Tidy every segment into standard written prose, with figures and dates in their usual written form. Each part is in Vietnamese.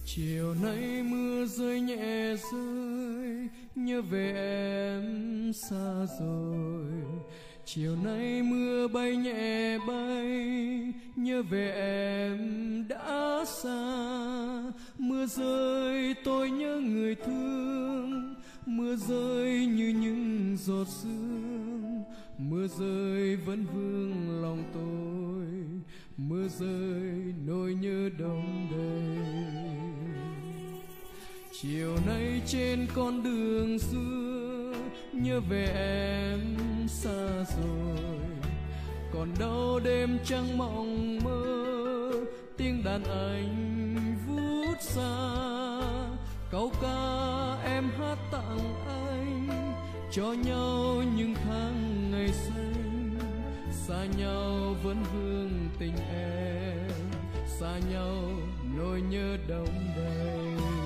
Chiều nay mưa rơi nhẹ rơi, nhớ về em xa rồi. Chiều nay mưa bay nhẹ bay, nhớ về em đã xa. Mưa rơi tôi nhớ người thương, mưa rơi như những giọt sương. Mưa rơi vẫn vương lòng tôi, mưa rơi nỗi nhớ đông đầy. Chiều nay trên con đường xưa, nhớ về em xa rồi. Còn đâu đêm trăng mộng mơ, tiếng đàn anh vút xa. Câu ca em hát tặng anh, cho nhau những tháng ngày xanh. Xa nhau vẫn vương tình em, xa nhau nỗi nhớ đông đầy.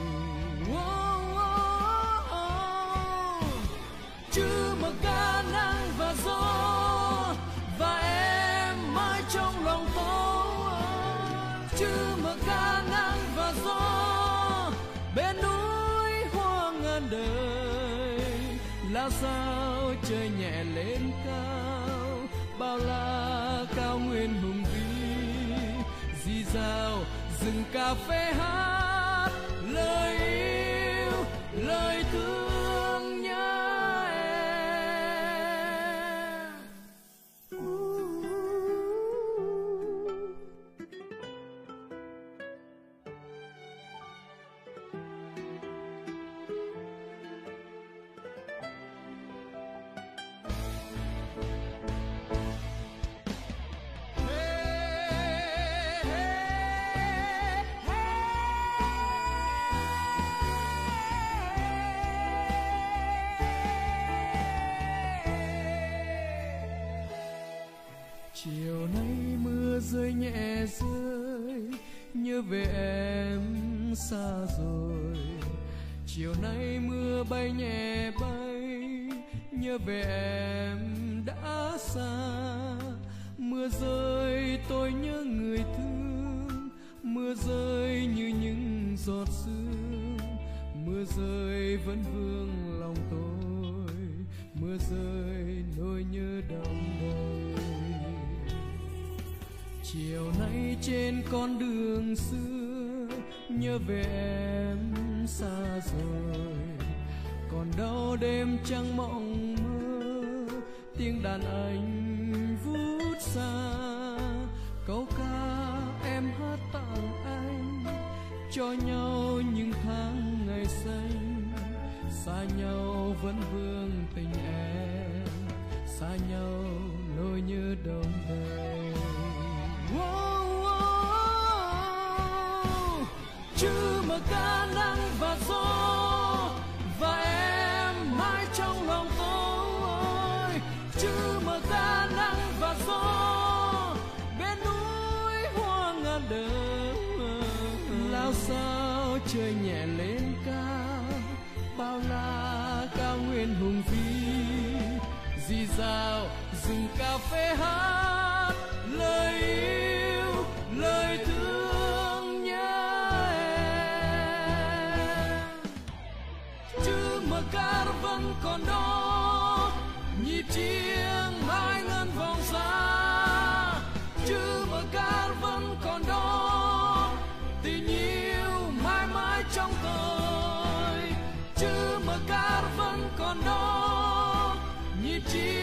Chứ mà ca nắng và gió, và em mãi trong lòng tôi. Chứ mà ca nắng và gió, bên núi hoa ngàn đời. Là sao trời nhẹ lên cao, bao la cao nguyên hùng vĩ. Rì rào rừng cà phê hát lời yêu, lời thương nhớ em. Chiều nay mưa rơi nhẹ rơi, nhớ về em xa rồi. Chiều nay mưa bay nhẹ bay, nhớ về em đã xa. Mưa rơi tôi nhớ người thương, mưa rơi như những giọt sương. Mưa rơi vẫn vương lòng tôi, mưa rơi nỗi nhớ đông đầy. Chiều nay trên con đường xưa, nhớ về em xa rồi. Còn đâu đêm trăng mộng mơ, tiếng đàn anh vút xa. Câu ca em hát tặng anh, cho nhau những tháng ngày xanh. Xa nhau vẫn vương tình em, xa nhau nỗi nhớ đông đầy. Chứ mà ca nắng và gió, và em mãi trong lòng tôi. Chứ mà ca nắng và gió, bên núi hoa ngàn đời. Lao sao trời nhẹ lên cao, bao la cao nguyên hùng vĩ. Rì rào rừng cà phê hát lời yêu, lời thương nhớ em. Chứ mà ca vẫn còn đó, nhịp chiêng mãi ngân vòng xa. Chứ mà ca vẫn còn đó, tình yêu mãi mãi trong tôi. Chứ mà ca vẫn còn đó, nhịp chiêng